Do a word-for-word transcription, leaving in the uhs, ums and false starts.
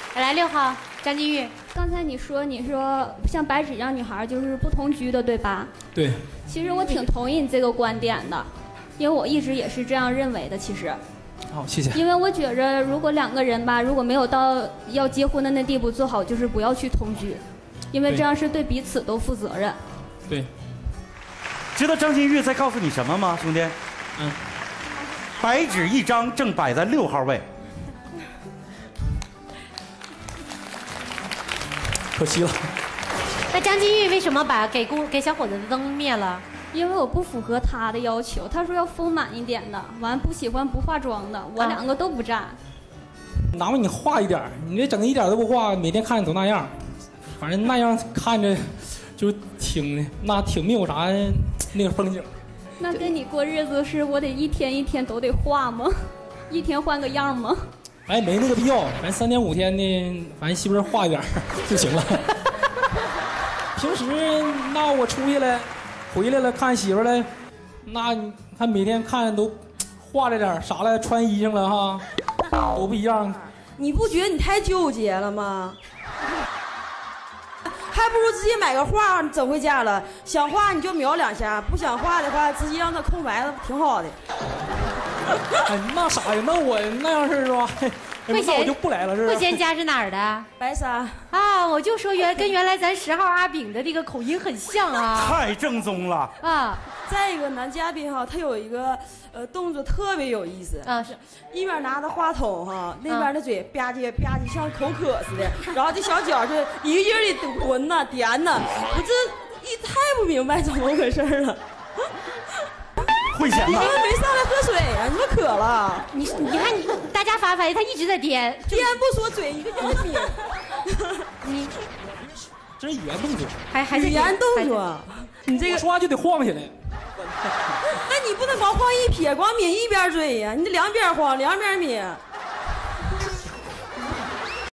来六号张金玉， 刚才你说你说像白纸一样女孩就是不同居的，对吧？ 对。 其实我挺同意你这个观点的，因为我一直也是这样认为的。其实。 好，谢谢。 因为我觉着，如果两个人吧，如果没有到要结婚的那地步，做好就是不要去同居，因为这样是对彼此都负责任。 对。 知道张金玉在告诉你什么吗，兄弟？ 嗯。 白纸一张，正摆在六号位。 可惜了。 那张金玉为什么把给姑给小伙子的灯灭了？ 因为我不符合他的要求，他说要丰满一点的，完不喜欢不化妆的，我两个都不占。 哪怕你化一点，你这整一点都不化，每天看着都那样，反正那样看着就挺那挺没有啥那个风景。 那跟你过日子是我得一天一天都得化吗？一天换个样吗？ 哎，没那个必要，咱三天五天的，反正媳妇儿化一点就行了。平时那我出去了。回来了看媳妇了，那你看每天看都化着点啥了，穿衣裳了哈，都不一样。 你不觉得你太纠结了吗？还不如直接买个画整回家了。想画你就描两下，不想画的话直接让它空白了，挺好的。 哎，那啥呀？那我那样式是吧？ 慧贤， 那我就不来了，是吧？ 慧贤家是哪儿的？ 白沙。 啊，我就说原跟原来咱十号阿炳的这个口音很像啊。 太正宗了啊！ 再一个男嘉宾哈，他有一个呃动作特别有意思啊，是一边拿着话筒哈，那边的嘴吧唧吧唧像口渴似的，然后这小脚就一个劲儿的滚呐颠呐，我这一太不明白怎么回事了。 慧贤你怎么没上来喝水呀、啊？你说渴了？ 你你看你大家发发现他一直在颠， 颠不说嘴一个劲儿抿。 你这是语言动作， 还还语言动作，你这个说话就得晃起来。 那你不能光晃一撇，光抿一边嘴呀、啊，你得两边晃，两边抿。